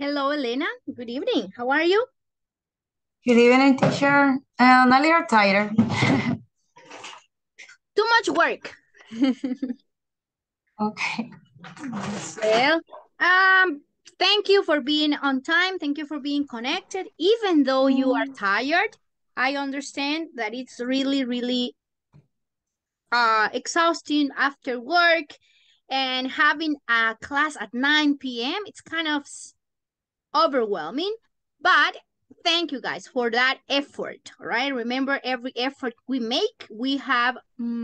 Hello, Elena. Good evening. How are you? Good evening, teacher. A little tired. Too much work. Okay. Well, um, thank you for being on time. Thank you for being connected. Even though you are tired, I understand that it's really exhausting after work and having a class at 9 p.m. It's kind of overwhelming, but thank you guys for that effort. All right. Remember, every effort we make, we have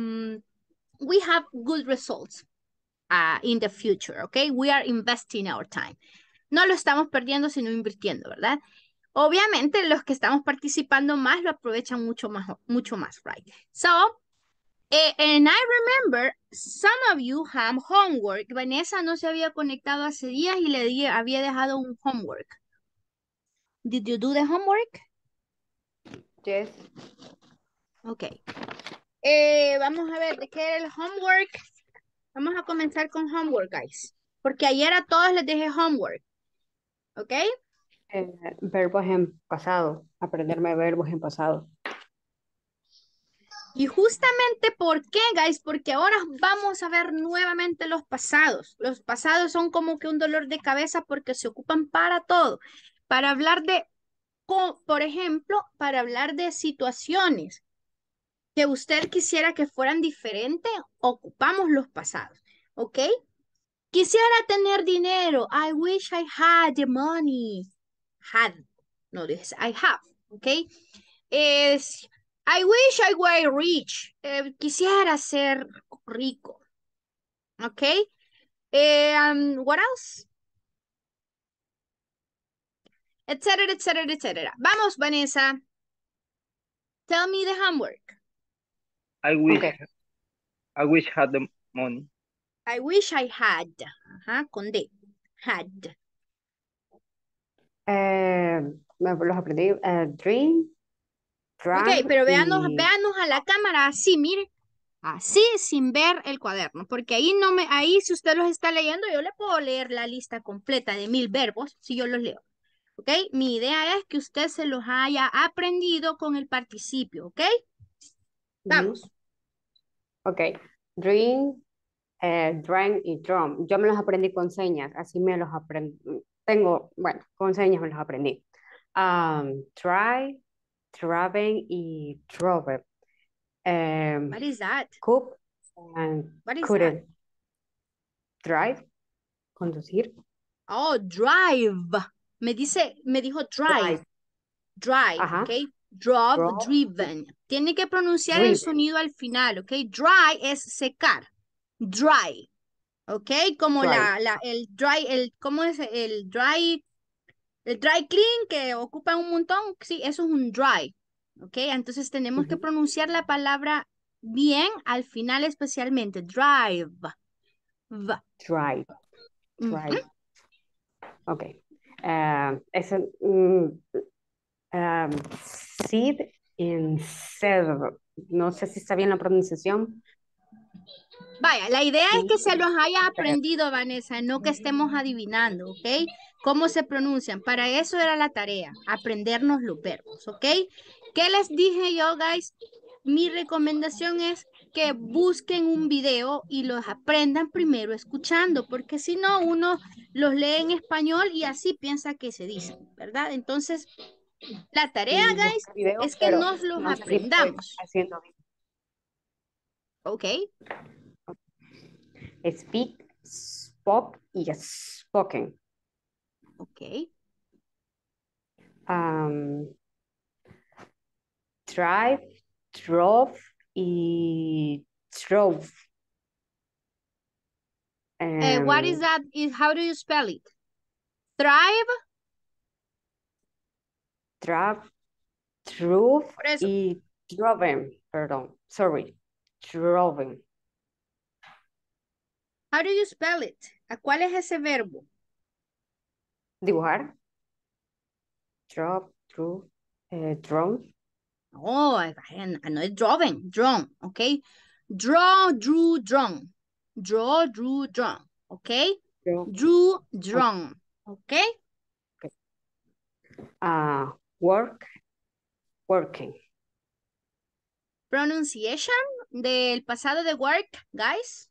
good results in the future, okay? We are investing our time. No lo estamos perdiendo, sino invirtiendo, ¿verdad? Obviamente, los que estamos participando más lo aprovechan mucho más, right? So, and I remember some of you have homework. Vanessa no se había conectado hace días y había dejado un homework. Did you do the homework? Yes. Ok. Vamos a ver de qué era el homework. Vamos a comenzar con homework, guys. Porque ayer a todos les dejé homework. ¿Ok? Verbos en pasado. Aprenderme verbos en pasado. Y justamente, ¿por qué, guys? Porque ahora vamos a ver nuevamente los pasados. Los pasados son como que un dolor de cabeza porque se ocupan para todo. Para hablar de, por ejemplo, para hablar de situaciones que usted quisiera que fueran diferentes, ocupamos los pasados. ¿Ok? Quisiera tener dinero. I wish I had the money. Had. No, this I have. ¿Ok? Es I wish I were rich. Quisiera ser rico. ¿Ok? What else? Etcétera, etcétera, etcétera. Vamos, Vanessa. Tell me the homework. I wish Okay. I wish had the money. I wish I had. Ajá, con D. Had. Me los aprendí. Dream, Ok, drank pero véanos, y... véanos a la cámara así, mire. Así sin ver el cuaderno, porque ahí si usted los está leyendo, yo le puedo leer la lista completa de 1000 verbos si yo los leo. ¿Ok? Mi idea es que usted se los haya aprendido con el participio, ¿ok? Vamos. Ok. Dream, drank y drum. Yo me los aprendí con señas. Así me los aprendí. Bueno, con señas me los aprendí. Try, traven y drove. What is that? Cook and What is that? couldn't. Drive, conducir. Oh, drive. Me dijo drive. Drive. Drive, Ajá. ¿ok? Drove, Drove, driven. Tiene que pronunciar el driven. sonido al final, ¿ok? Dry es secar. Dry, ¿ok? Como Drive. el dry, ¿cómo es? El dry clean que ocupa un montón, sí, eso es un dry, ¿ok? Entonces tenemos que pronunciar la palabra bien al final especialmente. Drive. Drive. Ujú. Drive. Ok. Es seed in seed. No sé si está bien la pronunciación. Vaya, la idea es Sí. que se los haya aprendido, Vanessa, no que estemos adivinando, ¿ok? ¿Cómo se pronuncian? Para eso era la tarea, aprendernos los verbos, ¿ok? ¿Qué les dije yo, guys? Mi recomendación es que busquen un video y los aprendan primero escuchando, porque si no, uno los lee en español y así piensa que se dicen, ¿verdad? Entonces, la tarea, Sí, guys, busqué videos, es que pero nos los no sé si estoy aprendamos, haciendo bien. ¿ok? Speak, spoke y spoken. Ok. Drive, drove y drove. What is that? How do you spell it? Thrive. Drive, drove Por eso. y driven. Perdón, sorry. Driven. How do you spell it? ¿A cuál es ese verbo? Dibujar. Drop, drone. Oh, no es driven, drawn, ¿ok? Draw, drew, drawn. Draw, drew, drawn, ¿ok? Drop. Drew, drawn, ¿ok? Work, working. Pronunciation del pasado de work, guys.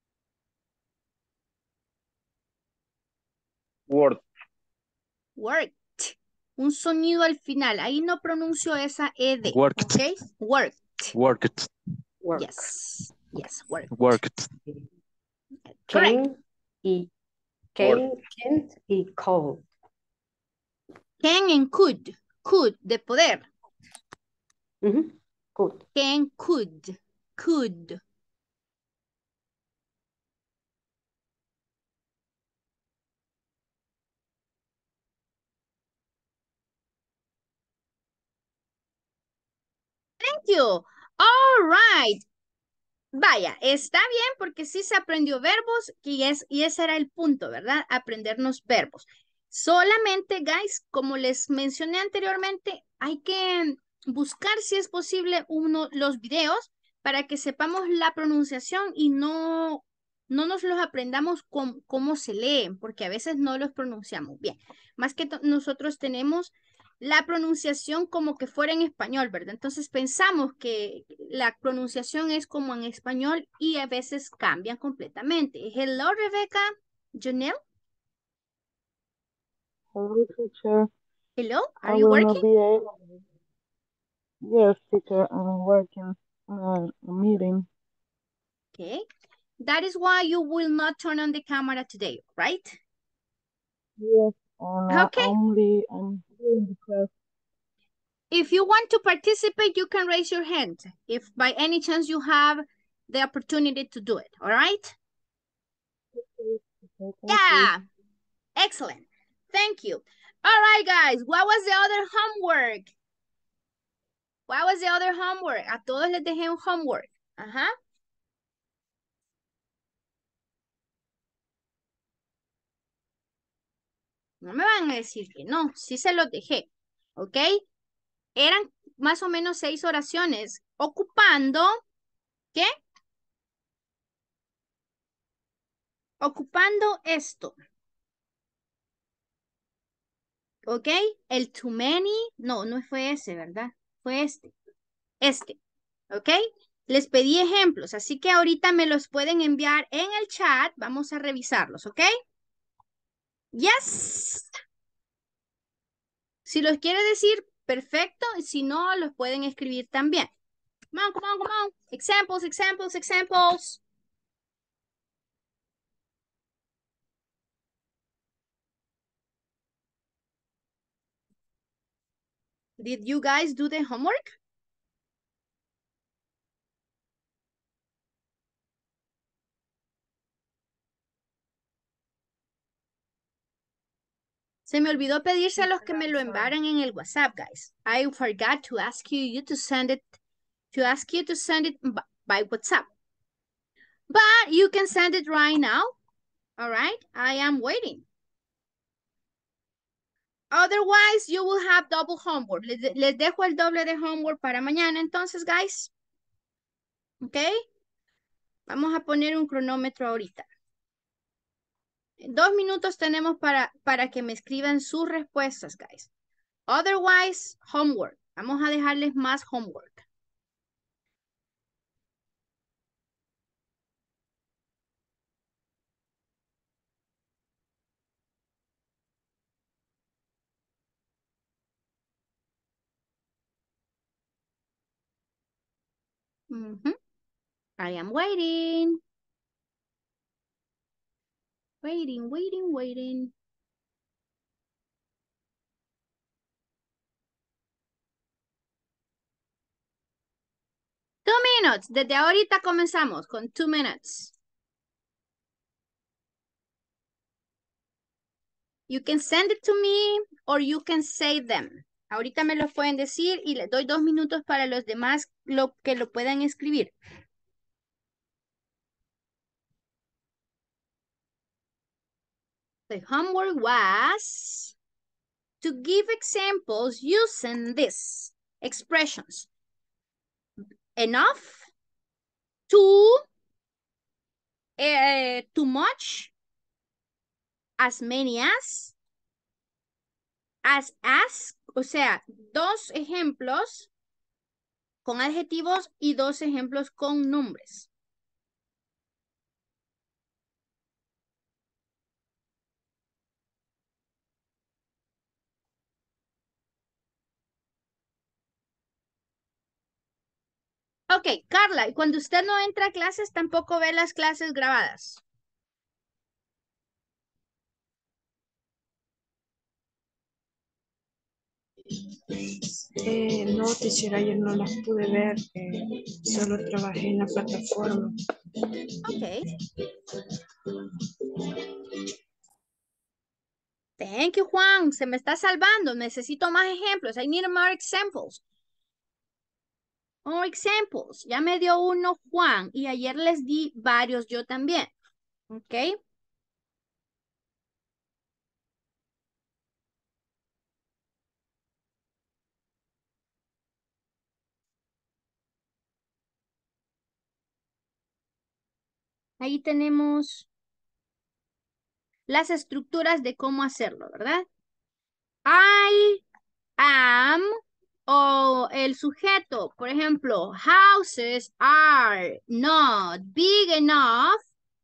Word. Worked. Un sonido al final. Ahí no pronuncio esa ed. Worked. ¿Ok? Worked. Worked. Work. Yes. Yes, worked. Worked. Correct. Can y cold. Can and could. Could, de poder. Good. Can, could. Could. Thank you. All right. Vaya, está bien porque sí se aprendió verbos y ese era el punto, ¿verdad? Aprendernos verbos. Solamente, guys, como les mencioné anteriormente, hay que buscar si es posible los videos para que sepamos la pronunciación y no nos los aprendamos cómo se leen, porque a veces no los pronunciamos bien. Más que nosotros tenemos la pronunciación como que fuera en español, ¿verdad? Entonces pensamos que la pronunciación es como en español y a veces cambian completamente. Hello, Rebecca. Janelle. Hello, teacher. Hello, are I you will working? not be able. Yes, teacher, I'm working on a meeting. Okay. That is why you will not turn on the camera today, right? Yes, and Okay. I'm doing the class. If you want to participate, you can raise your hand if by any chance you have the opportunity to do it, all right? Okay, thank Yeah, excellent. Thank you. All right, guys, what was the other homework? What was the other homework? A todos les dejé un homework. Ajá. No me van a decir que no, sí se los dejé, ¿ok? Eran más o menos 6 oraciones ocupando, ¿qué? Ocupando esto, ¿ok? El too many, no fue ese, ¿verdad? Fue este, ¿ok? Les pedí ejemplos, así que ahorita me los pueden enviar en el chat, vamos a revisarlos, ¿ok? Yes. Si los quiere decir, perfecto. Si no, los pueden escribir también. Come on, come on, come on. Examples, examples, examples. Did you guys do the homework? Se me olvidó pedirse a los que me lo enviaran en el WhatsApp, guys. I forgot to ask you to send it, by WhatsApp. But you can send it right now. All right, I am waiting. Otherwise, you will have double homework. Les dejo el doble de homework para mañana, entonces, guys. ¿Ok? Vamos a poner un cronómetro ahorita. 2 minutos tenemos para que me escriban sus respuestas, guys. Otherwise, homework. Vamos a dejarles más homework. I am waiting. Waiting, waiting, waiting. Two minutes. Desde ahorita comenzamos con 2 minutes. You can send it to me or you can say them. Ahorita me lo pueden decir y les doy 2 minutos para los demás que lo puedan escribir. The homework was to give examples using these expressions. Enough, too much, as many as, as, o sea, 2 ejemplos con adjetivos y 2 ejemplos con nombres. Ok, Carla, y cuando usted no entra a clases, tampoco ve las clases grabadas. No, teacher, ayer no las pude ver, solo trabajé en la plataforma. Ok. Thank you, Juan. Se me está salvando. Necesito más ejemplos. I need more examples. More examples. Ya me dio uno Juan y ayer les di varios yo también. Ok. Ahí tenemos las estructuras de cómo hacerlo, ¿verdad? I am o el sujeto, por ejemplo, houses are not big enough.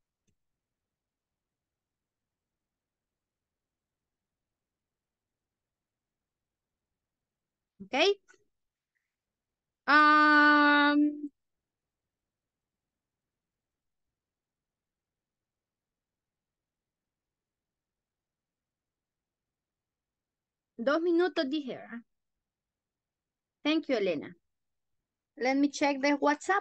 ¿Ok? 2 minutos dije, ¿verdad? Thank you, Elena. Let me check the WhatsApp.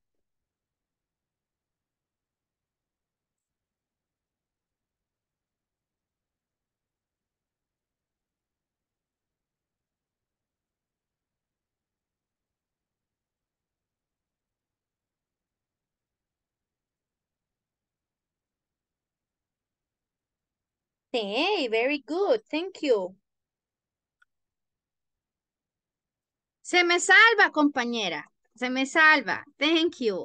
Hey, very good. Thank you. Se me salva, compañera. Se me salva. Thank you.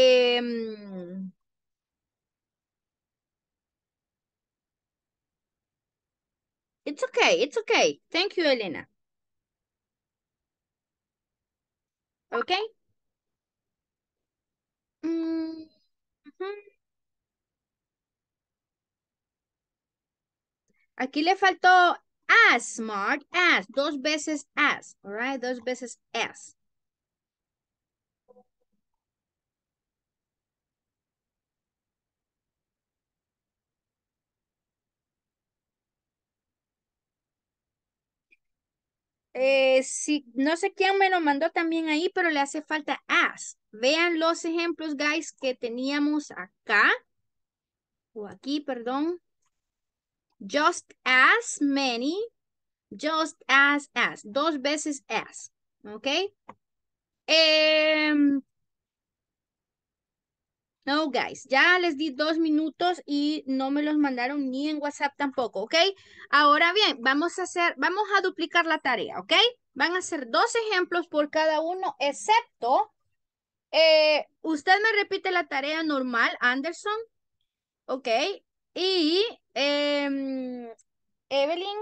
It's okay. It's okay. Thank you, Elena. Okay. Mm, ujú. Aquí le faltó as, smart, as. 2 veces as. All right. 2 veces as. Sí, no sé quién me lo mandó también ahí, pero le hace falta as. Vean los ejemplos, guys, que teníamos acá. O aquí, perdón. Just as many. Just as. 2 veces as. ¿Ok? No, guys, ya les di 2 minutos y no me los mandaron ni en WhatsApp tampoco, ¿ok? Ahora bien, vamos a duplicar la tarea, ¿ok? Van a ser 2 ejemplos por cada uno, excepto, usted me repite la tarea normal, Anderson, ¿ok? Y Evelyn,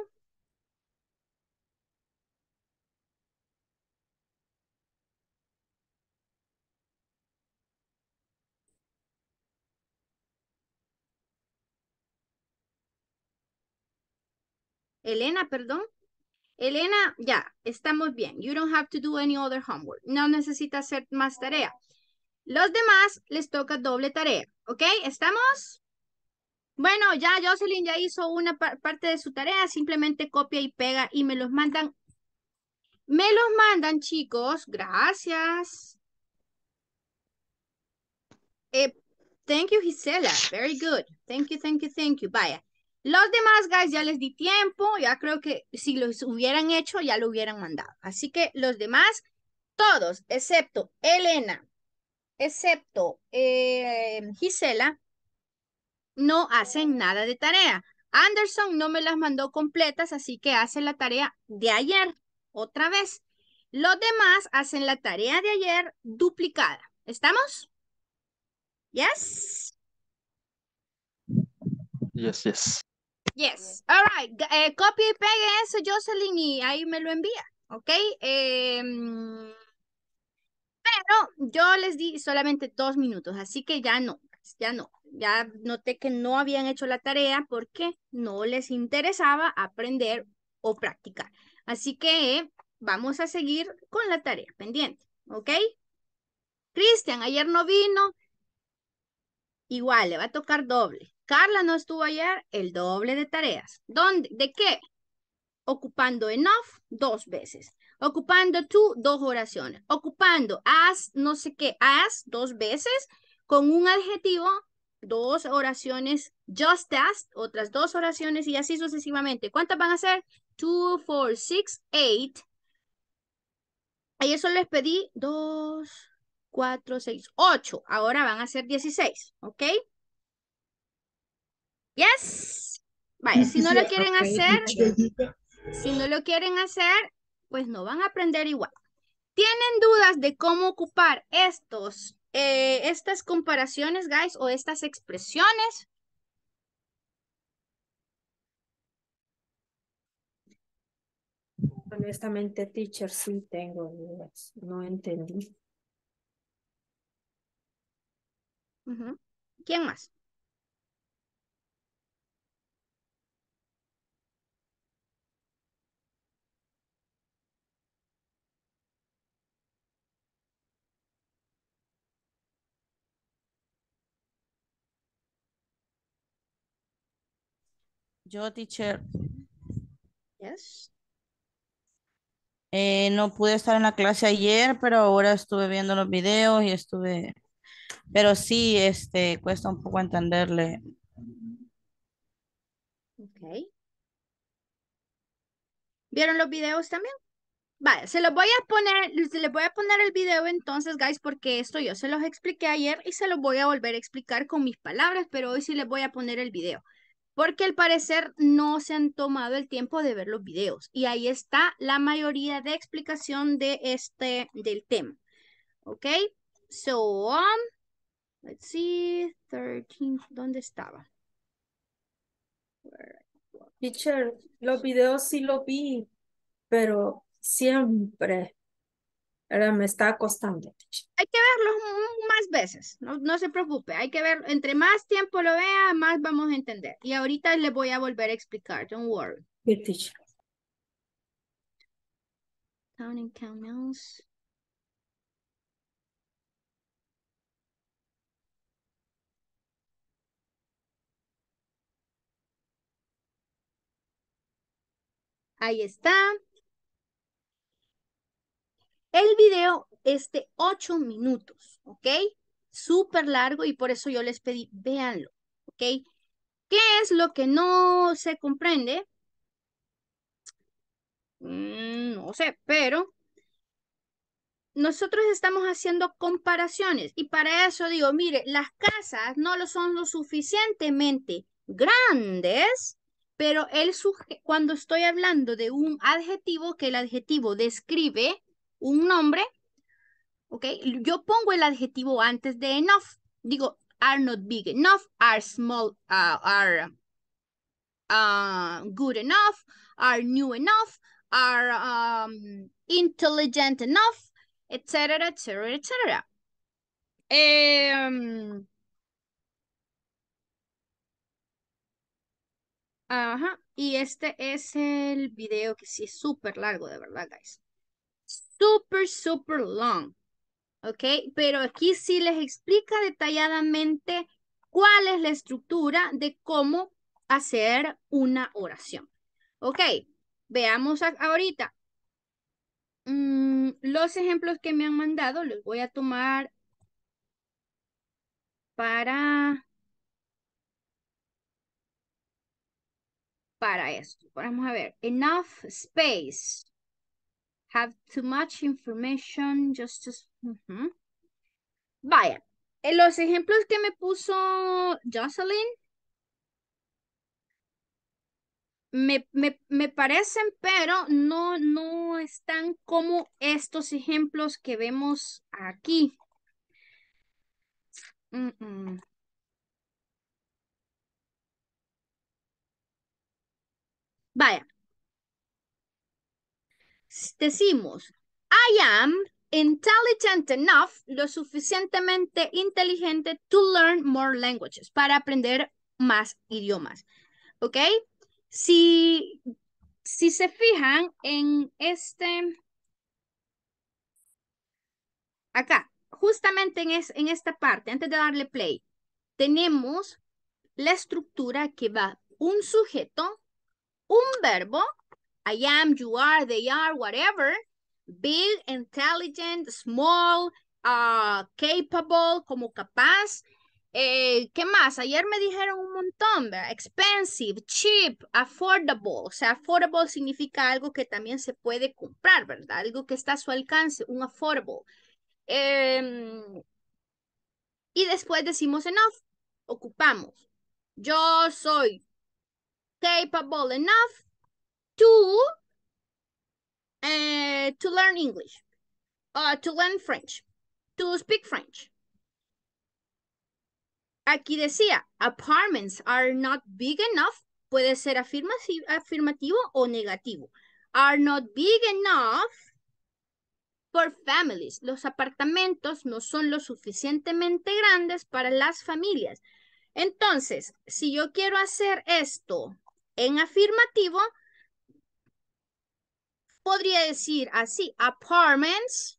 Elena, perdón. Elena, ya, estamos bien. You don't have to do any other homework. No necesita hacer más tarea. Los demás les toca doble tarea, ¿ok? ¿Estamos? Bueno, ya Jocelyn ya hizo una parte de su tarea, simplemente copia y pega y me los mandan. Me los mandan, chicos. Gracias. Thank you, Gisela. Very good. Thank you, thank you, thank you. Vaya. Los demás, guys, ya les di tiempo. Ya creo que si los hubieran hecho, ya lo hubieran mandado. Así que los demás, todos, excepto Elena, excepto Gisela, no hacen nada de tarea. Anderson no me las mandó completas, así que hace la tarea de ayer otra vez. Los demás hacen la tarea de ayer duplicada. ¿Estamos? Yes. Yes, yes. Yes. All right. Copy y pegue eso, Jocelyn, y ahí me lo envía. ¿Ok? Pero yo les di solamente 2 minutos, así que ya no, ya no. Ya noté que no habían hecho la tarea porque no les interesaba aprender o practicar. Así que vamos a seguir con la tarea pendiente. ¿Ok? Cristian, ayer no vino. Igual, le va a tocar doble. Carla no estuvo ayer, el doble de tareas. ¿Dónde? ¿De qué? Ocupando enough 2 veces. Ocupando to 2 oraciones. Ocupando as no sé qué, as 2 veces. Con un adjetivo, 2 oraciones. Just as, otras 2 oraciones y así sucesivamente. ¿Cuántas van a ser? 2, 4, 6, 8. Ayer solo les pedí 2, 4, 6, 8. Ahora van a ser 16. ¿Ok? Yes. Vaya, si no lo quieren hacer, si no lo quieren hacer, pues no van a aprender igual. ¿Tienen dudas de cómo ocupar estas comparaciones, guys, o estas expresiones? Honestamente, teacher, sí tengo dudas. No entendí. Ujú. ¿Quién más? Yo, teacher, Yes. no pude estar en la clase ayer, pero ahora estuve viendo los videos y pero sí, cuesta un poco entenderle. Ok. ¿Vieron los videos también? Vale, se les voy a poner el video entonces, guys, porque esto yo se los expliqué ayer y se los voy a volver a explicar con mis palabras, pero hoy sí les voy a poner el video. Porque al parecer no se han tomado el tiempo de ver los videos. Y ahí está la mayoría de explicación del tema. ¿Ok? So, let's see, 13, ¿dónde estaba? Teacher, los videos sí los vi, pero siempre, ¿verdad? Me está costando, teacher. Hay que verlos más veces, no se preocupe, hay que ver, entre más tiempo lo vea, más vamos a entender. Y ahorita les voy a volver a explicar, don't worry. Sí, teacher. Counting countdowns. Ahí está. El video es de 8 minutos, ¿ok? Súper largo y por eso yo les pedí, véanlo, ¿ok? ¿Qué es lo que no se comprende? No sé, pero nosotros estamos haciendo comparaciones y para eso digo, mire, las casas no lo son lo suficientemente grandes, pero cuando estoy hablando de un adjetivo, que el adjetivo describe un nombre, ¿ok? Yo pongo el adjetivo antes de enough. Digo, are not big enough, are small, are good enough, are new enough, are intelligent enough, etcétera, etcétera, etcétera. Ajá, y este es el video que sí es súper largo, de verdad, guys. Súper, súper long. ¿Ok? Pero aquí sí les explica detalladamente cuál es la estructura de cómo hacer una oración. ¿Ok? Veamos ahorita. Los ejemplos que me han mandado los voy a tomar para, para esto. Vamos a ver. Enough space. Have too much information. Ujú. Vaya. Los ejemplos que me puso Jocelyn me parecen, pero no están como estos ejemplos que vemos aquí. Mm, mm. Vaya, decimos, I am intelligent enough, lo suficientemente inteligente to learn more languages, para aprender más idiomas. ¿Ok? Si se fijan en acá, justamente en esta parte, antes de darle play, tenemos la estructura que va un sujeto, un verbo, I am, you are, they are, whatever, big, intelligent, small, capable, como capaz. ¿Qué más? Ayer me dijeron un montón, ¿verdad? Expensive, cheap, affordable. O sea, affordable significa algo que también se puede comprar, ¿verdad? Algo que está a su alcance, un affordable. Y después decimos enough, ocupamos. Yo soy capable enough to learn English, to learn French, to speak French. Aquí decía, apartments are not big enough. Puede ser afirmativo o negativo. Are not big enough for families. Los apartamentos no son lo suficientemente grandes para las familias. Entonces, si yo quiero hacer esto en afirmativo, podría decir así, apartments.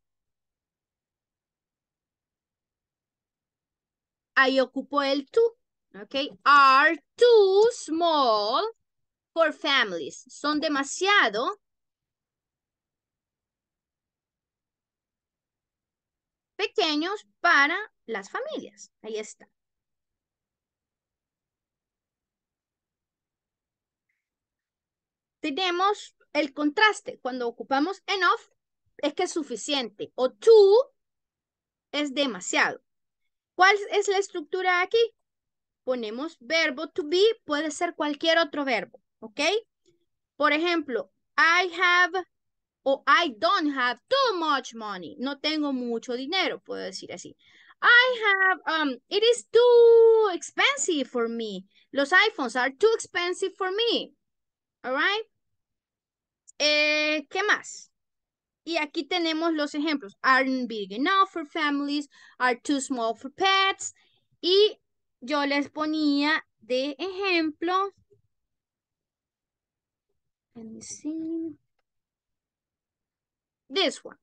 Ahí ocupo el to, ¿ok? Are too small for families. Son demasiado pequeños para las familias. Ahí está. Tenemos el contraste. Cuando ocupamos enough, es que es suficiente. O too es demasiado. ¿Cuál es la estructura aquí? Ponemos verbo to be, puede ser cualquier otro verbo, ¿ok? Por ejemplo, I have o I don't have too much money. No tengo mucho dinero, puedo decir así. I have, it is too expensive for me. Los iPhones are too expensive for me. All right. ¿Qué más? Y aquí tenemos los ejemplos. Aren't big enough for families, are too small for pets. Y yo les ponía de ejemplo. Let me see. This one.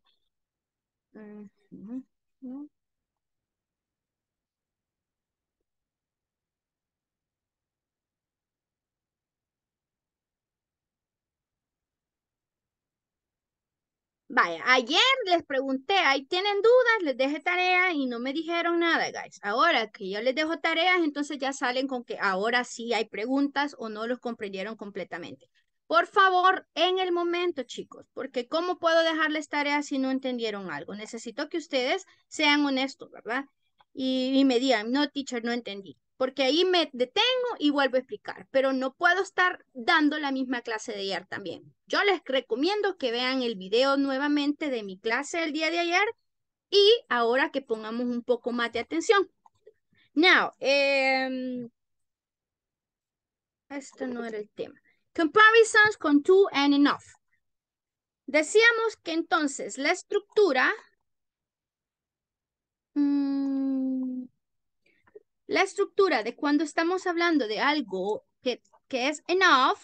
Vaya, ayer les pregunté, ahí tienen dudas, les dejé tarea y no me dijeron nada, guys. Ahora que yo les dejo tareas, entonces ya salen con que ahora sí hay preguntas o no los comprendieron completamente. Por favor, en el momento, chicos, porque ¿cómo puedo dejarles tareas si no entendieron algo? Necesito que ustedes sean honestos, ¿verdad? Y me digan, no, teacher, no entendí. Porque ahí me detengo y vuelvo a explicar, pero no puedo estar dando la misma clase de ayer también. Yo les recomiendo que vean el video nuevamente de mi clase del día de ayer y ahora que pongamos un poco más de atención. Now, esto no era el tema. Comparisons con to and enough. Decíamos que entonces la estructura, la estructura de cuando estamos hablando de algo que es enough,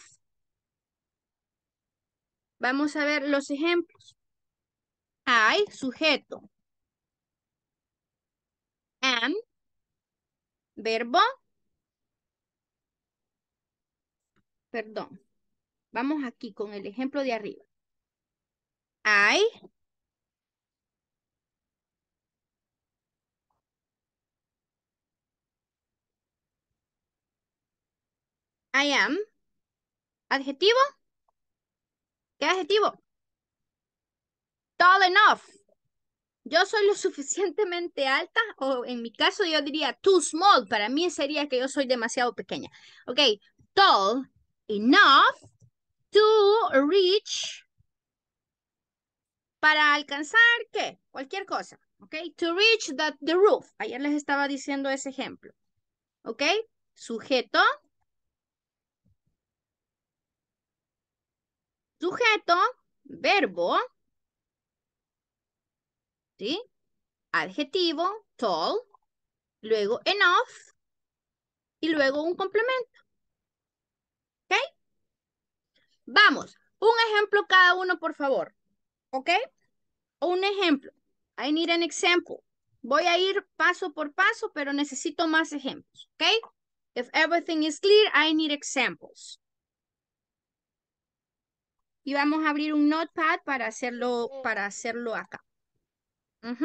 vamos a ver los ejemplos. I, sujeto. Am, verbo. Perdón. Vamos aquí con el ejemplo de arriba. I am. Adjetivo. ¿Qué adjetivo? Tall enough. Yo soy lo suficientemente alta, o en mi caso yo diría too small. Para mí sería que yo soy demasiado pequeña. Ok, tall enough to reach. Para alcanzar, ¿qué? Cualquier cosa. Ok, to reach the roof. Ayer les estaba diciendo ese ejemplo. Ok, sujeto. Sujeto, verbo, ¿sí? Adjetivo, tall, luego enough y luego un complemento. ¿Ok? Vamos, un ejemplo cada uno, por favor. ¿Ok? Un ejemplo. I need an example. Voy a ir paso por paso, pero necesito más ejemplos. ¿Ok? If everything is clear, I need examples. Y vamos a abrir un notepad para hacerlo acá. Ujú.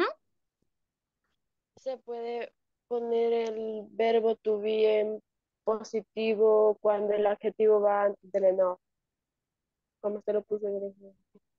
Se puede poner el verbo to be en positivo cuando el adjetivo va antes del enough. Como se lo puse en el ejemplo.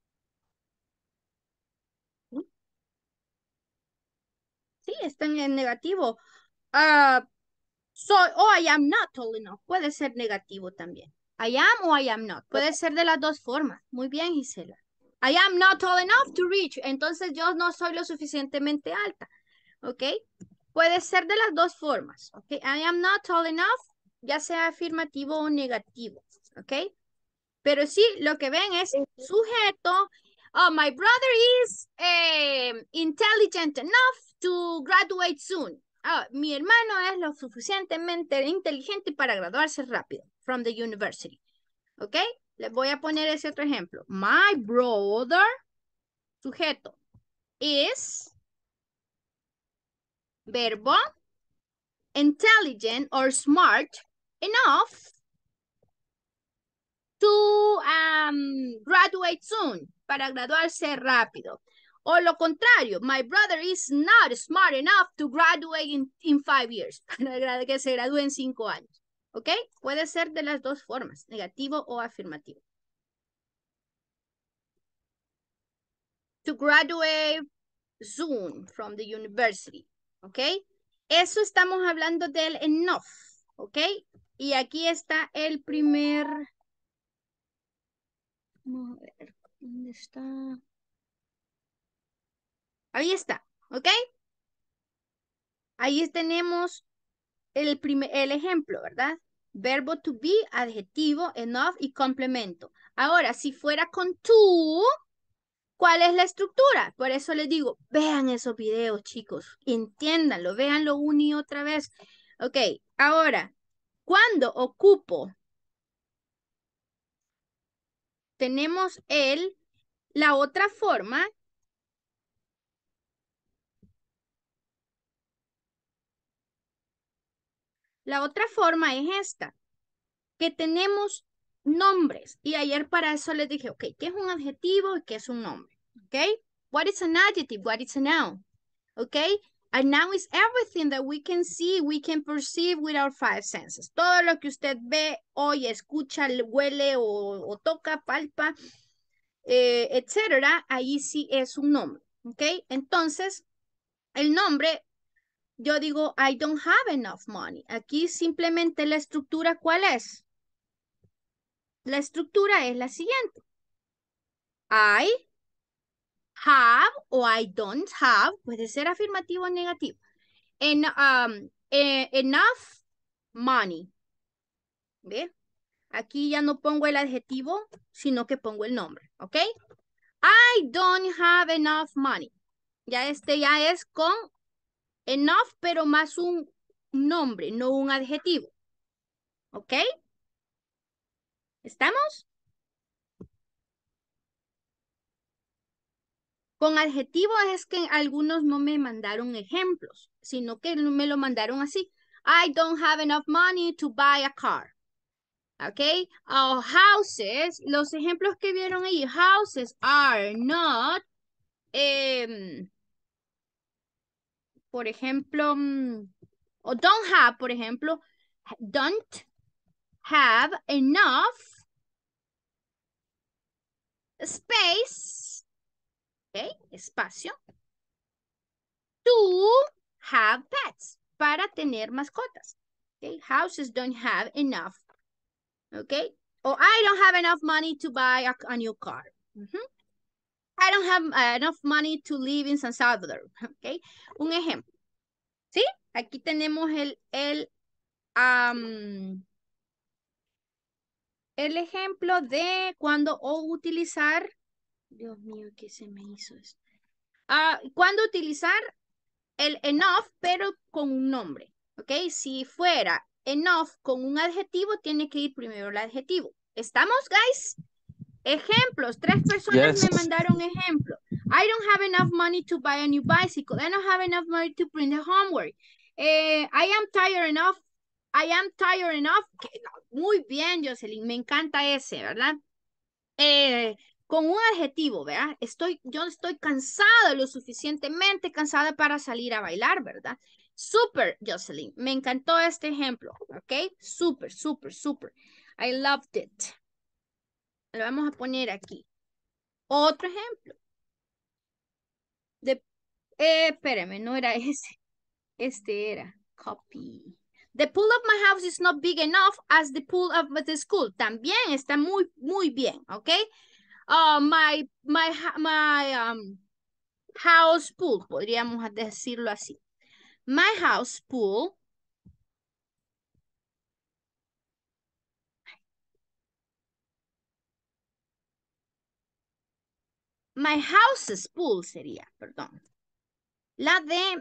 Sí, está en el negativo. Ah, soy o I am not tall enough. Puede ser negativo también. I am o I am not. Puede ser de las dos formas. Muy bien, Gisela. I am not tall enough to reach. Entonces yo no soy lo suficientemente alta. ¿Ok? Puede ser de las dos formas. ¿Ok? I am not tall enough, ya sea afirmativo o negativo. ¿Ok? Pero sí, lo que ven es sujeto. Oh, my brother is intelligent enough to graduate soon. Ah, mi hermano es lo suficientemente inteligente para graduarse rápido from the university. ¿Ok? Les voy a poner ese otro ejemplo. My brother, sujeto, is, verbo, intelligent or smart enough to graduate soon, para graduarse rápido. O lo contrario, my brother is not smart enough to graduate in 5 years, para que se gradúe en 5 años. ¿Ok? Puede ser de las dos formas, negativo o afirmativo. To graduate soon from the university. ¿Ok? Eso estamos hablando del enough. ¿Ok? Y aquí está el primer... Vamos a ver, ¿dónde está? Ahí está, ¿ok? Ahí tenemos el ejemplo, ¿verdad? Verbo to be, adjetivo, enough y complemento. Ahora, si fuera con to, ¿cuál es la estructura? Por eso les digo, vean esos videos, chicos. Entiéndanlo, véanlo una y otra vez. Ok, ahora, cuando ocupo, tenemos la otra forma. La otra forma es esta, que tenemos nombres. Y ayer para eso les dije, ok, ¿qué es un adjetivo y qué es un nombre? Ok, what is an adjective? What is a noun? Ok, a noun is everything that we can see, we can perceive with our 5 senses. Todo lo que usted ve, oye, escucha, huele o toca, palpa, etcétera, ahí sí es un nombre. Ok, entonces el nombre, yo digo, I don't have enough money. Aquí simplemente la estructura, ¿cuál es? La estructura es la siguiente. I have o I don't have, puede ser afirmativo o negativo. Enough money. ¿Ve? Aquí ya no pongo el adjetivo, sino que pongo el nombre. ¿Ok? I don't have enough money. Ya ya es con enough, pero más un nombre, no un adjetivo. ¿Ok? ¿Estamos? Con adjetivos es que algunos no me mandaron ejemplos, sino que me lo mandaron así. I don't have enough money to buy a car. ¿Ok? Houses, los ejemplos que vieron ahí, houses are not, por ejemplo, o don't have, por ejemplo, don't have enough space, ¿ok? Espacio, to have pets, para tener mascotas. Okay? Houses don't have enough. Okay? Or I don't have enough money to buy a new car. I don't have enough money to live in San Salvador. Okay? Un ejemplo. ¿Sí? Aquí tenemos el ejemplo de cuando o utilizar, Dios mío, ¿qué se me hizo esto? Cuando utilizar el enough, pero con un nombre, ¿ok? Si fuera enough con un adjetivo, tiene que ir primero el adjetivo. ¿Estamos, guys? Ejemplos. 3 personas Yes. me mandaron ejemplos. I don't have enough money to buy a new bicycle. I don't have enough money to print the homework. I am tired enough. I am tired enough. Muy bien, Jocelyn. Me encanta ese, ¿verdad? Con un adjetivo, ¿verdad? Yo estoy cansada, lo suficientemente cansada para salir a bailar, ¿verdad? Súper, Jocelyn. Me encantó este ejemplo, ¿ok? Súper, súper, súper. I loved it. Lo vamos a poner aquí. Otro ejemplo. Espérame, no era ese. Este era. Copy. The pool of my house is not big enough as the pool of the school. También está muy, muy bien, ¿ok? My house pool, podríamos decirlo así. My house pool. My house's pool sería, perdón. La de...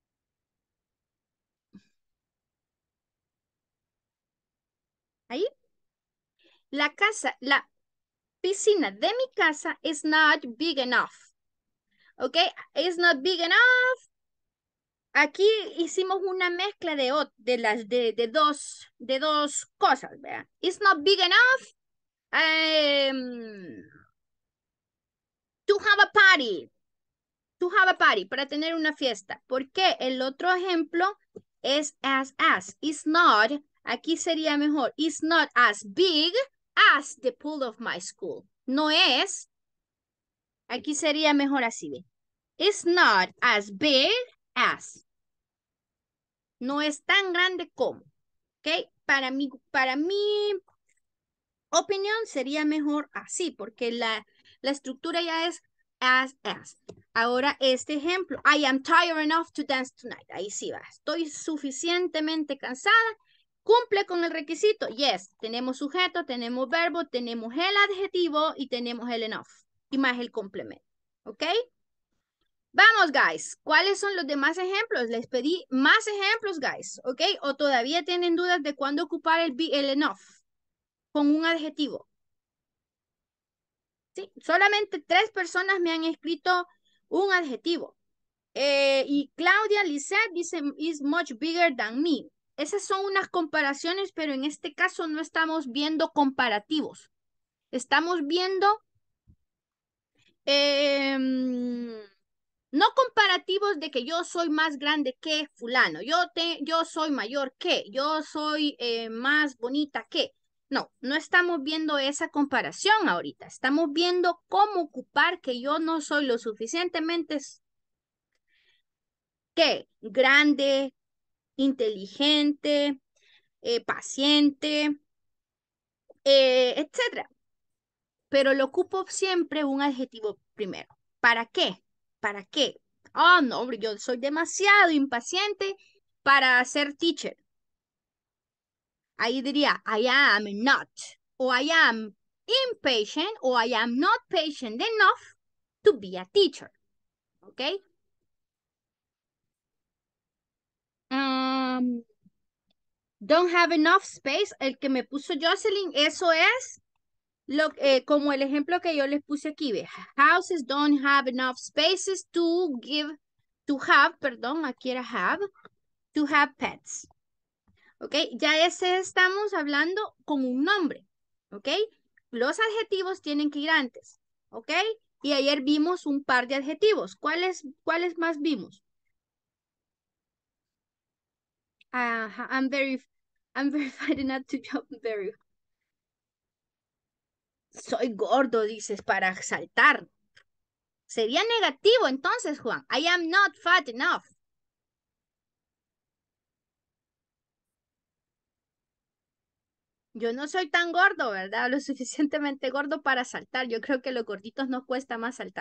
Ahí. La casa, la piscina de mi casa is not big enough. ¿Ok? It's not big enough. Aquí hicimos una mezcla de dos cosas, ¿verdad? It's not big enough to have a party. To have a party, para tener una fiesta. Porque el otro ejemplo es as. It's not, aquí sería mejor, it's not as big as the pool of my school. No es, aquí sería mejor así, ¿ve? It's not as big as. No es tan grande como. ¿Ok? Para mi opinión sería mejor así, porque la estructura ya es as. Ahora este ejemplo, I am tired enough to dance tonight. Ahí sí va, estoy suficientemente cansada. ¿Cumple con el requisito? Yes, tenemos sujeto, tenemos verbo, tenemos el adjetivo y tenemos el enough. Y más el complemento. ¿Ok? Vamos, guys. ¿Cuáles son los demás ejemplos? Les pedí más ejemplos, guys. ¿Ok? ¿O todavía tienen dudas de cuándo ocupar el enough con un adjetivo? Sí, solamente 3 personas me han escrito un adjetivo. Y Claudia Lisette dice, is much bigger than me. Esas son unas comparaciones, pero en este caso no estamos viendo comparativos. Estamos viendo no comparativos de que yo soy más grande que fulano, yo soy mayor que, yo soy más bonita que. No, no estamos viendo esa comparación ahorita. Estamos viendo cómo ocupar que yo no soy lo suficientemente que grande, inteligente, paciente, etcétera. Pero lo ocupo siempre un adjetivo primero. ¿Para qué? ¿Para qué? Oh, no, yo soy demasiado impaciente para ser teacher. Ahí diría, I am not, o I am impatient, o I am not patient enough to be a teacher. ¿Ok? Don't have enough space. El que me puso Jocelyn, eso es como el ejemplo que yo les puse aquí. Ve. Houses don't have enough spaces aquí era to have pets. ¿Ok? Ya ese estamos hablando con un nombre. ¿Ok? Los adjetivos tienen que ir antes. ¿Ok? Y ayer vimos un par de adjetivos. ¿Cuáles más vimos? I'm very fat enough to jump very. Soy gordo, dices, para saltar. Sería negativo entonces, Juan. I am not fat enough. Yo no soy tan gordo, ¿verdad? Lo suficientemente gordo para saltar. Yo creo que los gorditos nos cuesta más saltar.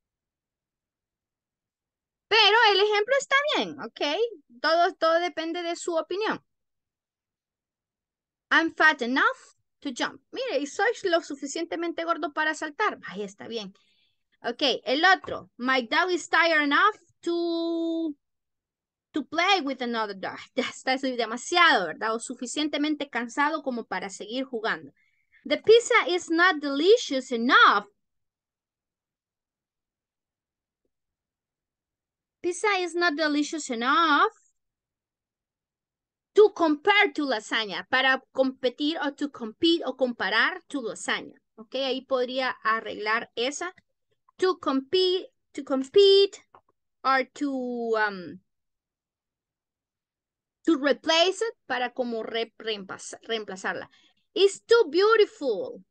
Pero el ejemplo está bien, ¿ok? Todo depende de su opinión. I'm fat enough To jump. Mire, y sois lo suficientemente gordo para saltar. Ahí está bien. Ok, el otro. My dog is tired enough to play with another dog. Ya está demasiado, ¿verdad? O suficientemente cansado como para seguir jugando. The pizza is not delicious enough. Pizza is not delicious enough to compare to lasagna. Para competir o to compete o comparar to lasagna. Ok, ahí podría arreglar esa. To compete or to replace it para como reemplazarla. It's too beautiful.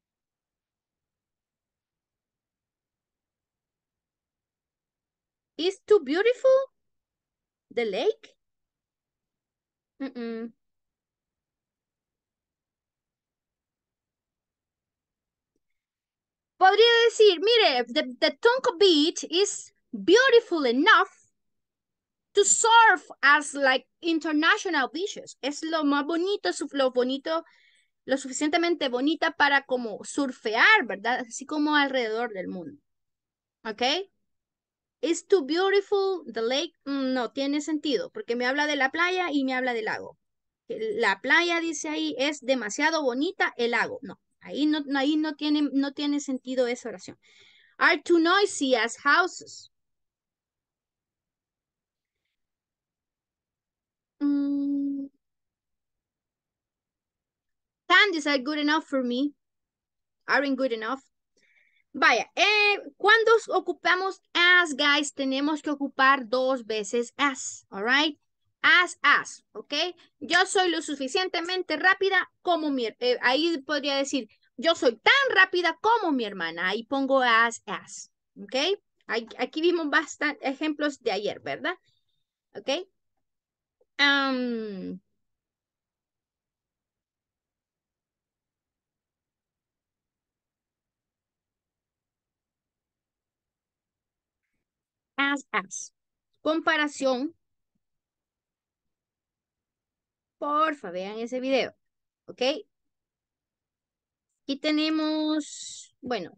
It's too beautiful. The lake. Podría decir, mire, the Tonko Beach is beautiful enough to surf as like international beaches. Es lo más bonito, lo suficientemente bonita para como surfear, ¿verdad? Así como alrededor del mundo. ¿Ok? It's too beautiful, the lake, no tiene sentido, porque me habla de la playa y me habla del lago. La playa, dice ahí, es demasiado bonita, el lago. No, ahí no tiene sentido esa oración. Are too noisy as houses. Candies are good enough for me. Aren't good enough. Vaya, cuando ocupamos as, guys, tenemos que ocupar 2 veces as, all right? As, ¿ok? Yo soy lo suficientemente rápida como ahí podría decir, yo soy tan rápida como mi hermana. Ahí pongo as, ¿ok? Aquí vimos bastantes ejemplos de ayer, ¿verdad? ¿Ok? As. Comparación. Porfa, vean ese video. ¿Ok? Aquí tenemos, bueno,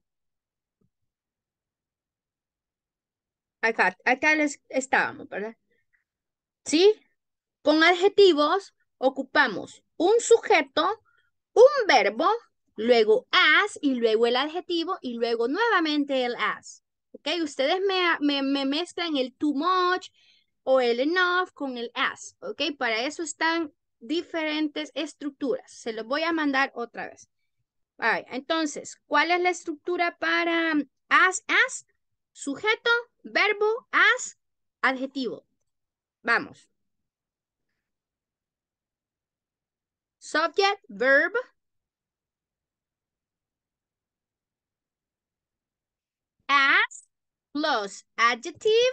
acá les estábamos, ¿verdad? ¿Sí? Con adjetivos ocupamos un sujeto, un verbo, luego as y luego el adjetivo y luego nuevamente el as. ¿Ok? Ustedes me mezclan el too much o el enough con el as. ¿Ok? Para eso están diferentes estructuras. Se los voy a mandar otra vez. Entonces, ¿cuál es la estructura para as? Sujeto, verbo, as, adjetivo. Vamos. Subject, verb. As plus adjective.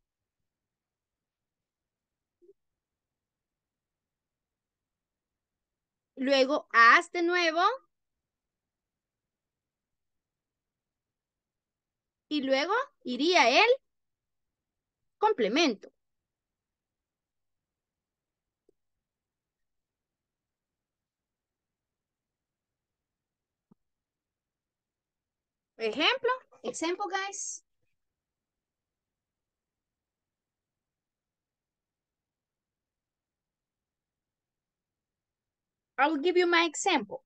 Luego as de nuevo. Y luego iría el complemento. Ejemplo. Example, guys. I will give you my example.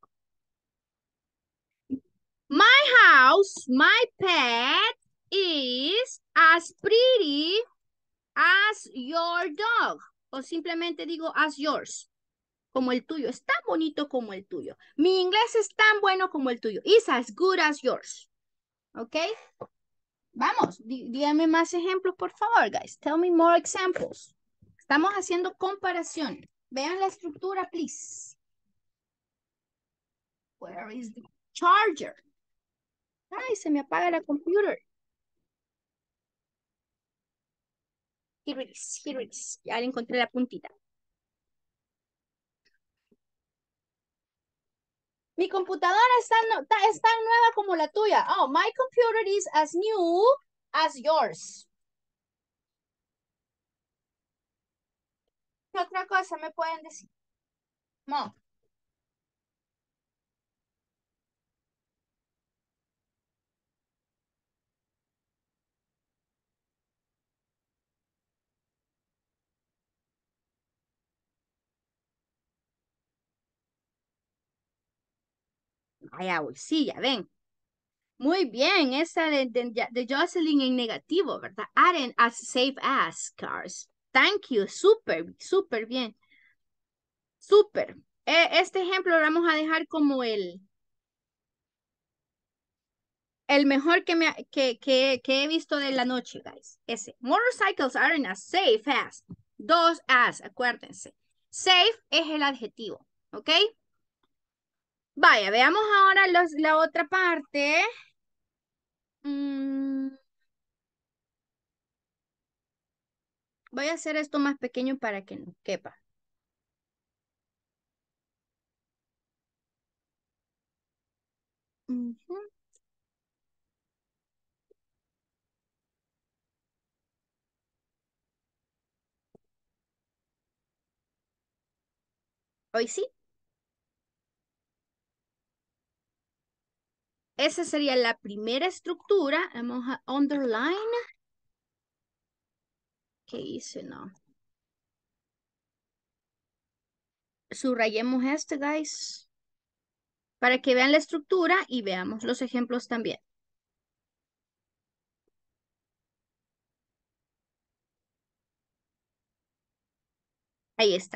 My house, my pet is as pretty as your dog. O simplemente digo as yours. Como el tuyo. Es tan bonito como el tuyo. Mi inglés es tan bueno como el tuyo. Is as good as yours. ¿Ok? Vamos, díganme más ejemplos, por favor, guys. Tell me more examples. Estamos haciendo comparación. Vean la estructura, please. Where is the charger? Ay, se me apaga la computer. Here it is, here it is. Ya le encontré la puntita. Mi computadora es tan nueva como la tuya. Oh, my computer is as new as yours. ¿Qué otra cosa me pueden decir? No. Vaya, hoy sí, ya ven. Muy bien, esa de Jocelyn en negativo, ¿verdad? Aren't as safe as cars. Thank you, súper, súper bien. Súper. Este ejemplo lo vamos a dejar como el mejor que he visto de la noche, guys. Ese. Motorcycles aren't as safe as. Dos as, acuérdense. Safe es el adjetivo, ¿ok? Vaya, veamos ahora la otra parte. Voy a hacer esto más pequeño para que nos quepa. Ujú. Hoy sí. Esa sería la primera estructura. Vamos a underline. ¿Qué hice? No. Subrayemos este, guys. Para que vean la estructura y veamos los ejemplos también. Ahí está.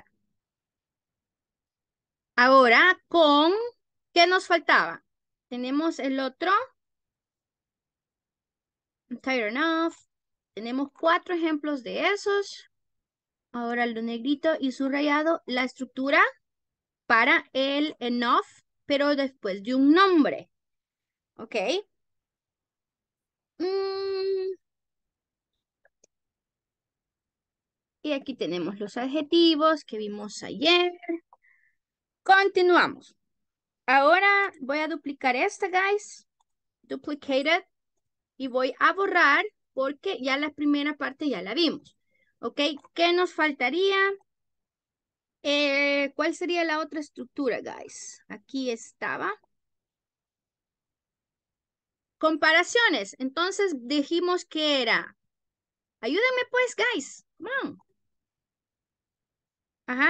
Ahora con, ¿qué nos faltaba? Tenemos el otro. Tired enough. Tenemos 4 ejemplos de esos. Ahora lo negrito y subrayado. La estructura para el enough, pero después de un nombre. ¿Ok? Y aquí tenemos los adjetivos que vimos ayer. Continuamos. Ahora voy a duplicar esta, guys. Duplicated. Y voy a borrar porque ya la primera parte ya la vimos. ¿Ok? ¿Qué nos faltaría? ¿Cuál sería la otra estructura, guys? Aquí estaba. Comparaciones. Entonces dijimos que era. Ayúdenme pues, guys. Come on. Ajá.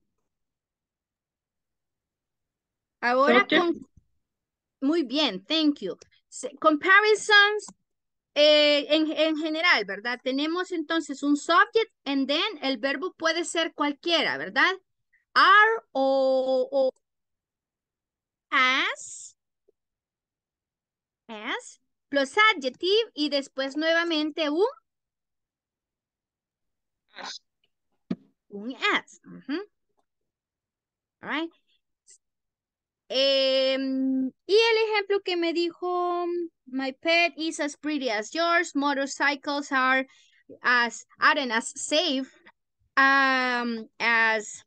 Ahora con... Muy bien, thank you. Comparisons en general, ¿verdad? Tenemos entonces un subject and then el verbo puede ser cualquiera, ¿verdad? Are o as, plus adjective y después nuevamente un as. All right. Y el ejemplo que me dijo, my pet is as pretty as yours, motorcycles aren't as safe as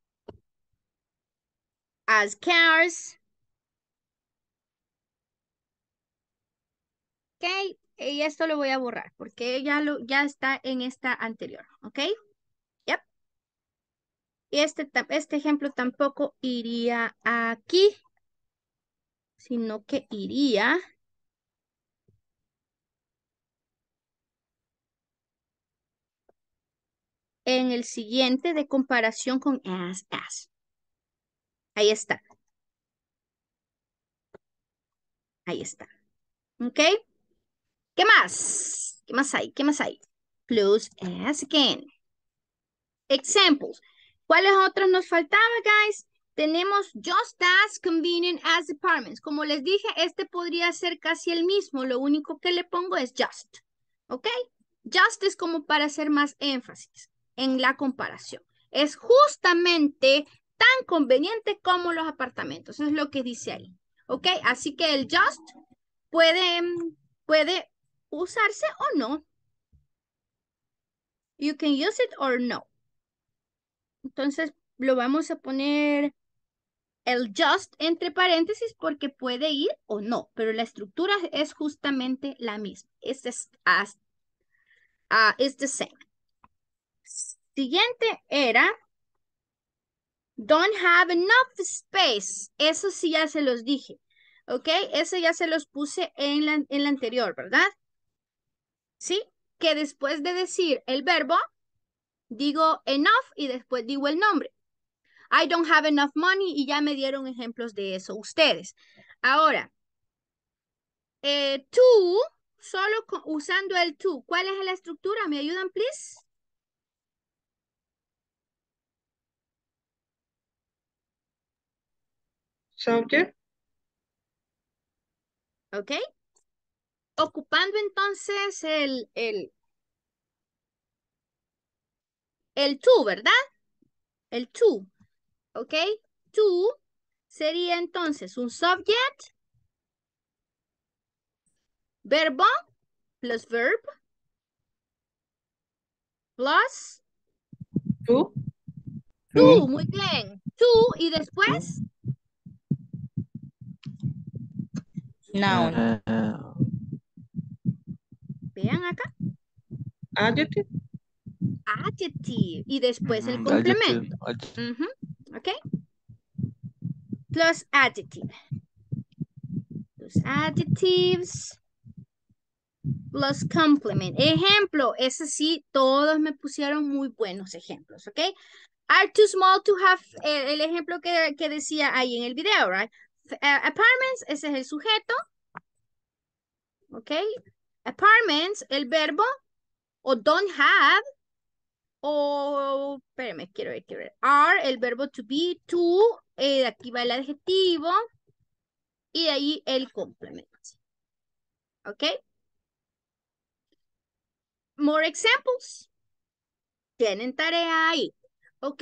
cars. Ok, y esto lo voy a borrar porque ya está en esta anterior, ok. Yep. Y este ejemplo tampoco iría aquí, sino que iría en el siguiente de comparación con as. Ahí está. Ahí está. ¿Ok? ¿Qué más? ¿Qué más hay? ¿Qué más hay? Plus as again. Examples. ¿Cuáles otros nos faltaba, guys? Tenemos just as convenient as departments. Como les dije, este podría ser casi el mismo. Lo único que le pongo es just. ¿Ok? Just es como para hacer más énfasis en la comparación. Es justamente tan conveniente como los apartamentos. Es lo que dice ahí. ¿Ok? Así que el just puede usarse o no. You can use it or no. Entonces lo vamos a poner el just entre paréntesis porque puede ir o no, pero la estructura es justamente la misma. It's the same. Siguiente era don't have enough space. Eso sí ya se los dije. ¿Ok? Eso ya se los puse en la anterior, ¿verdad? ¿Sí? Que después de decir el verbo, digo enough y después digo el nombre. I don't have enough money y ya me dieron ejemplos de eso ustedes. Ahora, to, solo usando el to. ¿Cuál es la estructura? ¿Me ayudan, please? Subject, ¿Ok? Ocupando entonces el to, ¿verdad? El to, ¿ok? To sería entonces un subject, verbo plus verb plus to, to, muy bien. To y después, Noun. vean acá, adjective, adjective y después el complemento. Ujú, ¿ok? Plus adjective. Los adjectives plus complement. Ejemplo, ese sí, todos me pusieron muy buenos ejemplos, ¿ok? Are too small to have, el ejemplo que decía ahí en el video, right? Apartments, ese es el sujeto, ¿ok? Apartments, el verbo, o don't have, o, espérame, quiero ver. Are, el verbo to be, to, aquí va el adjetivo, y de ahí el complemento, ¿ok? More examples. Tienen tarea ahí. Ok.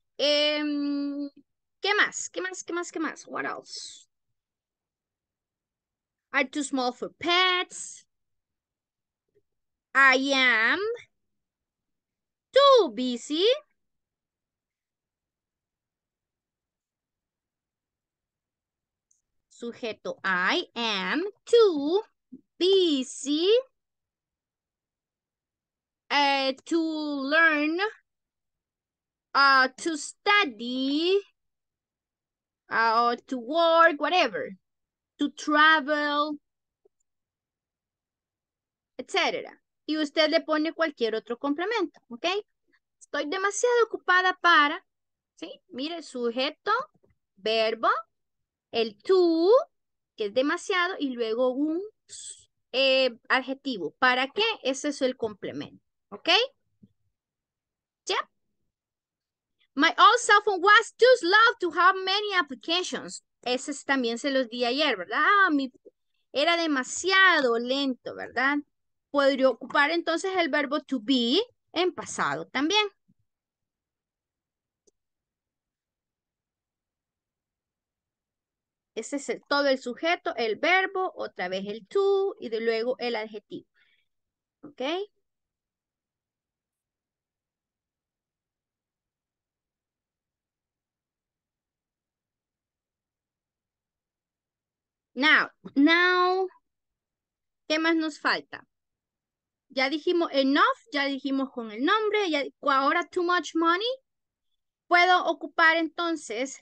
¿Qué más? ¿Qué más? ¿Qué más? ¿Qué más? What else? Are too small for pets. I am too busy. Sujeto I am too busy to learn, to study, or to work, whatever. To travel, etcétera. Y usted le pone cualquier otro complemento, ¿ok? Estoy demasiado ocupada para, ¿sí? Mire, sujeto, verbo, el to, que es demasiado, y luego un adjetivo. ¿Para qué? Ese es el complemento, ¿ok? ¿Ya? My old cell phone was too slow to have many applications. Ese también se los di ayer, ¿verdad? Era demasiado lento, ¿verdad? Podría ocupar entonces el verbo to be en pasado también. Ese es todo el sujeto, el verbo, otra vez el to y de luego el adjetivo. ¿Ok? Now, ¿qué más nos falta? Ya dijimos enough, ya dijimos con el nombre, ya, ahora too much money. Puedo ocupar entonces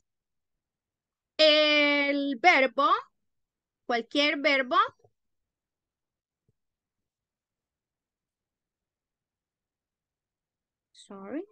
el verbo, cualquier verbo. Sorry.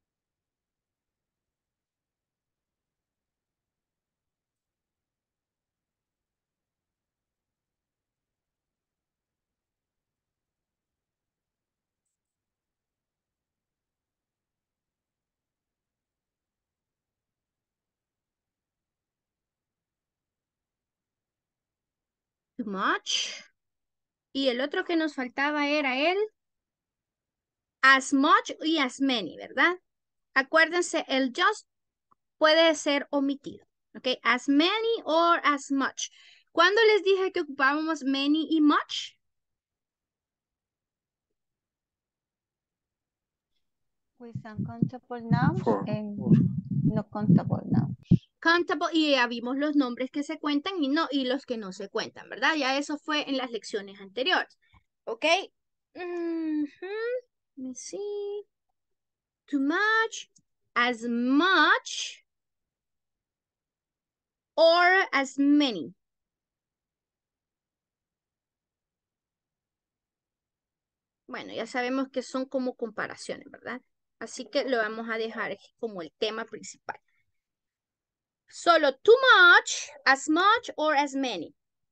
Too much. Y el otro que nos faltaba era el as much y as many, ¿verdad? Acuérdense, el just puede ser omitido. ¿Ok? As many or as much. ¿Cuándo les dije que ocupábamos many y much? With uncountable nouns and no countable nouns. Countable, y ya vimos los nombres que se cuentan y no, y los que no se cuentan, ¿verdad? Ya eso fue en las lecciones anteriores. ¿Ok? Let me see. Too much, as much, or as many. Bueno, ya sabemos que son como comparaciones, ¿verdad? Así que lo vamos a dejar como el tema principal. Solo too much, as much, or as many.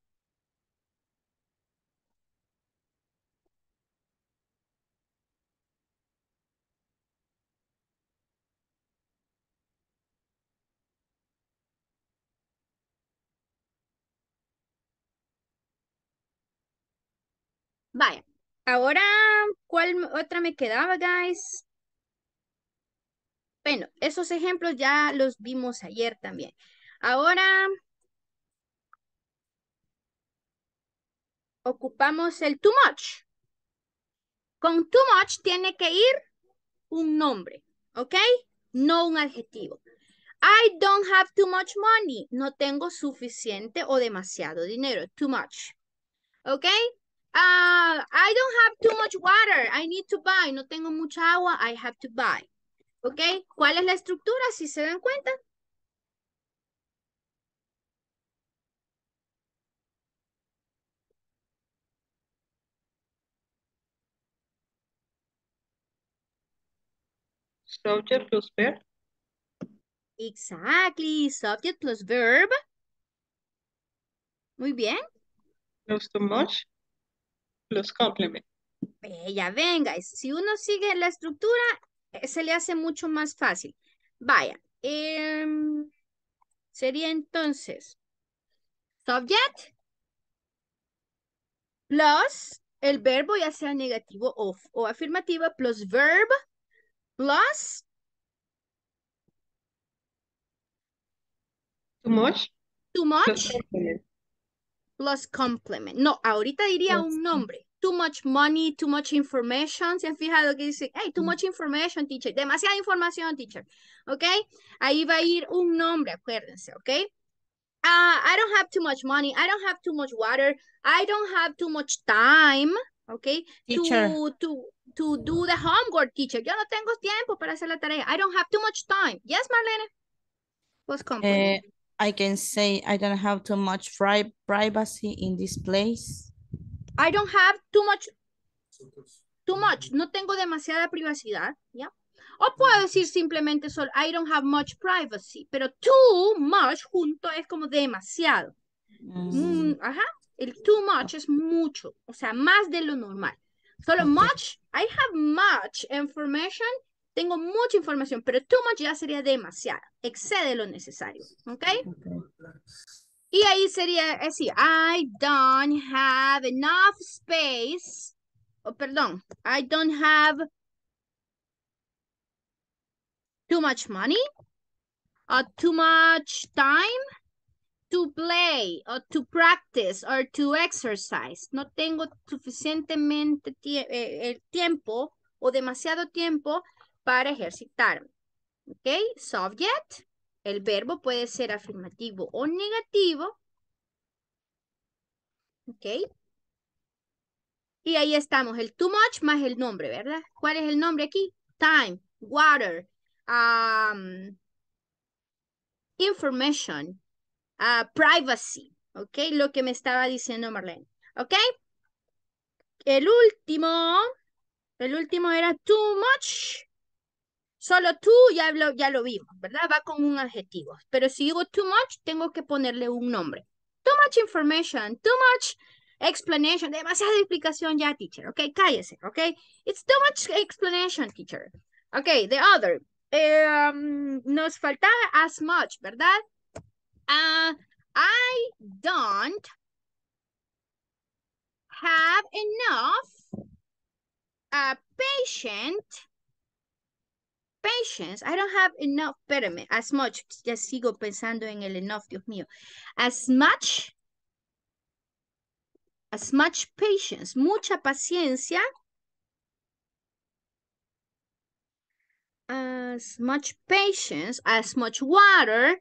Vaya. Ahora, ¿cuál otra me quedaba, guys? Bueno, esos ejemplos ya los vimos ayer también. Ahora ocupamos el too much. Con too much tiene que ir un nombre, ¿ok? No un adjetivo. I don't have too much money. No tengo suficiente o demasiado dinero. Too much. ¿Ok? I don't have too much water. I need to buy. No tengo mucha agua. I have to buy. ¿Ok? ¿Cuál es la estructura? Si se dan cuenta. Subject plus verb Exactly. Subject plus verb. Muy bien. plus too much plus complement. Ya ven, guys. Si uno sigue la estructura, se le hace mucho más fácil. Vaya. Sería entonces subject plus el verbo, ya sea negativo o afirmativo, plus verb plus Too much too plus much complement. plus complement. No, ahorita diría un nombre. Too much money, too much information. ¿Se han fijado que dice, hey, too much information, teacher? Demasiada información, teacher. ¿Ok? Ahí va a ir un nombre, acuérdense, ¿ok? I don't have too much money. I don't have too much water. I don't have too much time, ¿ok? Teacher, To do the homework, teacher. Yo no tengo tiempo para hacer la tarea. I don't have too much time. Yes, Marlene? What's complement? I can say I don't have too much privacy in this place. I don't have too much. Too much. No tengo demasiada privacidad, ¿ya? O puedo decir simplemente solo I don't have much privacy. Pero too much junto es como demasiado. Ajá. El too much es mucho. O sea, más de lo normal. Solo much. I have much information. Tengo mucha información, pero too much ya sería demasiado. Excede lo necesario. ¿Ok? Y ahí sería así. I don't have enough space. Oh, perdón. I don't have too much money. Or too much time to play or to practice or to exercise. No tengo suficientemente el tiempo o demasiado tiempo para ejercitarme. ¿Ok? Subject. El verbo puede ser afirmativo o negativo. ¿Ok? Y ahí estamos, el too much más el nombre, ¿verdad? ¿Cuál es el nombre aquí? Time, water, information, privacy. ¿Ok? Lo que me estaba diciendo Marlene. ¿Ok? El último era too much. Solo too ya lo vimos, ¿verdad? Va con un adjetivo. Pero si digo too much, tengo que ponerle un nombre. Too much information, too much explanation. Demasiada explicación ya, teacher. Ok, cállese, ok. It's too much explanation, teacher. Ok, the other. Nos faltaba as much, ¿verdad? I don't have enough patience. I don't have enough, espérame, as much, ya sigo pensando en el enough, Dios mío. As much patience, mucha paciencia. As much patience, as much water,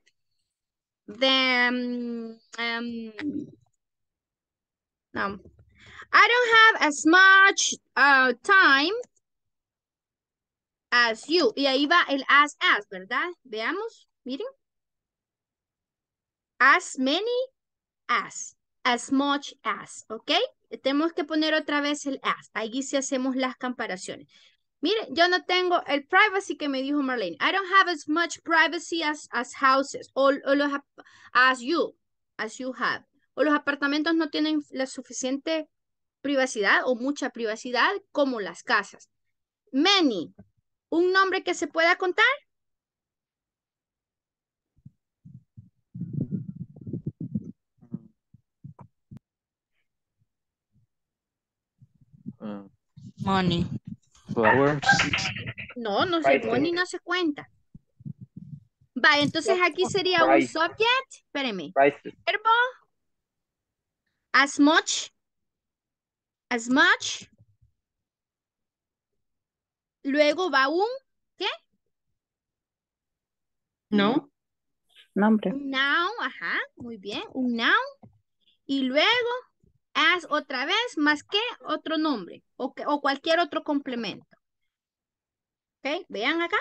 then, no. I don't have as much time as you. Y ahí va el as, ¿verdad? Veamos, miren. As many as much as, ¿ok? Tenemos que poner otra vez el as. Ahí sí hacemos las comparaciones. Mire, yo no tengo el privacy que me dijo Marlene. I don't have as much privacy as houses as you have. O los apartamentos no tienen la suficiente privacidad o mucha privacidad como las casas. Many, un nombre que se pueda contar. Money. Flowers. No, no se, Writing. money no se cuenta. Vale, entonces aquí sería un Price. subject. Espéreme. Prices. Verbo. As much. As much. Luego va un, ¿qué? No. Nombre. Un noun, ajá, muy bien, un noun. Y luego, as otra vez, más que otro nombre o cualquier otro complemento. ¿Ok? Vean acá.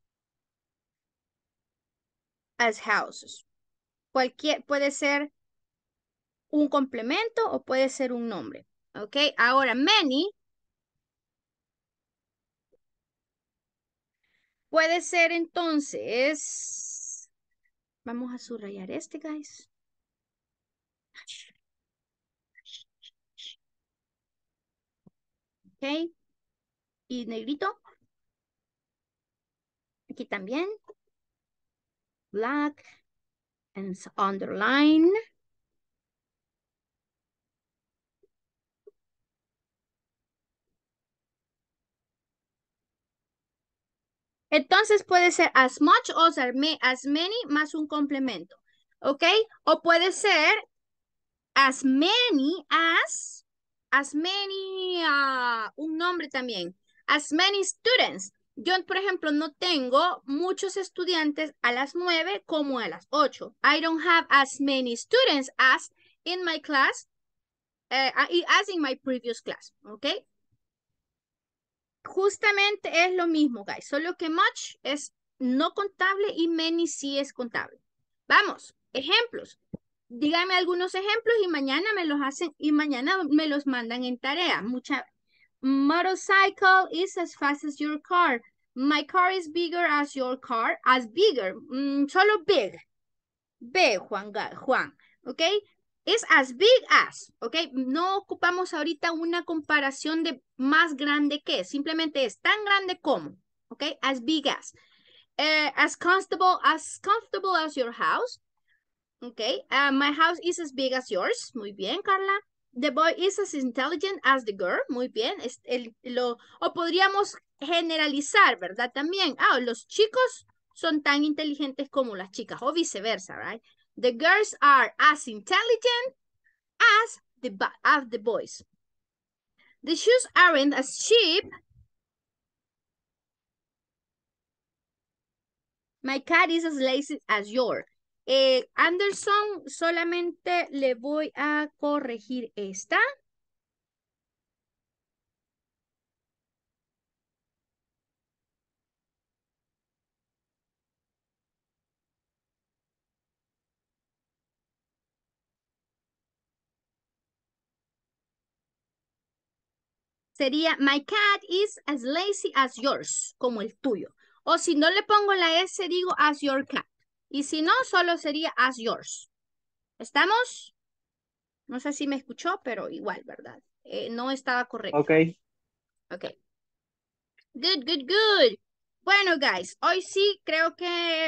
As houses. Puede ser un complemento o puede ser un nombre. ¿Ok? Ahora, many puede ser entonces, vamos a subrayar este, guys. ¿Ok? Y negrito. Aquí también. Black and underline. Entonces puede ser as much o as many más un complemento. ¿Ok? O puede ser as many un nombre también. As many students. Yo, por ejemplo, no tengo muchos estudiantes a las 9 como a las 8. I don't have as many students as in my class, as in my previous class. ¿Ok? Justamente es lo mismo, guys. Solo que much es no contable y many sí es contable. Vamos, ejemplos. Díganme algunos ejemplos y mañana me los hacen y mañana me los mandan en tarea. Motorcycle is as fast as your car. My car is bigger as your car. As bigger. Solo big. B, Juan. ¿Ok? Es as big as, ¿ok? No ocupamos ahorita una comparación de más grande que, simplemente es tan grande como, ¿ok? As big as. As comfortable as your house, ¿ok? My house is as big as yours, muy bien, Carla. The boy is as intelligent as the girl, muy bien. O podríamos generalizar, ¿verdad? También, los chicos son tan inteligentes como las chicas, o viceversa, right? The girls are as intelligent as the boys. The shoes aren't as cheap. My cat is as lazy as yours. Anderson, solamente le voy a corregir esta. Sería, my cat is as lazy as yours, como el tuyo. O si no le pongo la S, digo as your cat. Y si no, solo sería as yours. ¿Estamos? No sé si me escuchó, pero igual, ¿verdad? No estaba correcto. Ok. Ok. Good, good, good. Bueno, guys, hoy sí creo que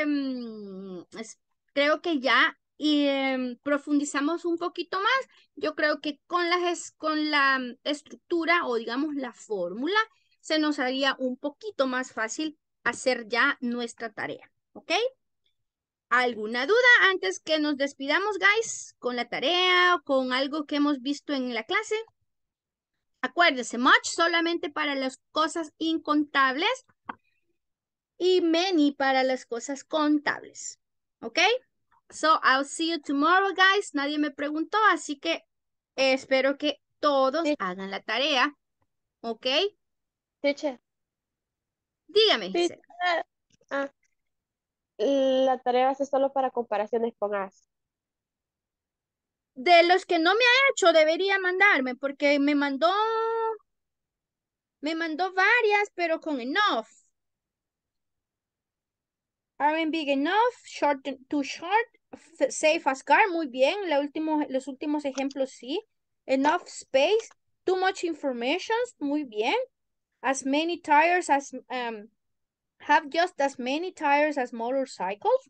ya profundizamos un poquito más. Yo creo que con la estructura o digamos la fórmula se nos haría un poquito más fácil hacer ya nuestra tarea. ¿Ok? ¿Alguna duda antes que nos despidamos, guys? Con la tarea o con algo que hemos visto en la clase. Acuérdense, much solamente para las cosas incontables y many para las cosas contables. ¿Ok? So, I'll see you tomorrow, guys. Nadie me preguntó, así que espero que todos hagan la tarea. ¿Ok? Teacher, Dígame, Giselle. la tarea va a ser solo para comparaciones con as. De los que no me ha hecho, debería mandarme, porque me mandó Me mandó varias, pero con enough. Aren't big enough, short, too short, safe as car, muy bien. Los últimos ejemplos sí. Enough space, too much information, muy bien. As many tires as, have just as many tires as motorcycles.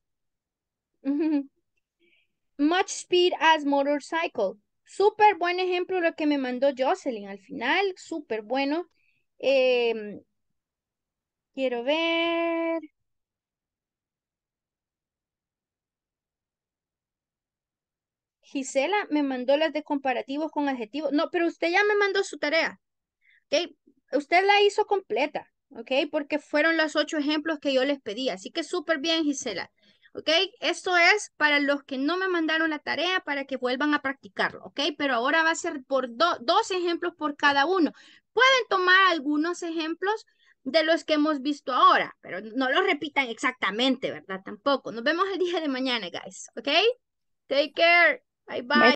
Much speed as motorcycle. Súper buen ejemplo lo que me mandó Jocelyn al final, súper bueno. Quiero ver. Gisela me mandó las de comparativos con adjetivos. No, pero usted ya me mandó su tarea. ¿Ok? Usted la hizo completa. ¿Ok? Porque fueron los 8 ejemplos que yo les pedí. Así que súper bien, Gisela. ¿Ok? Esto es para los que no me mandaron la tarea para que vuelvan a practicarlo. ¿Ok? Pero ahora va a ser por 2 ejemplos por cada uno. Pueden tomar algunos ejemplos de los que hemos visto ahora, pero no los repitan exactamente, ¿verdad? Tampoco. Nos vemos el día de mañana, guys. ¿Ok? Take care. Bye bye.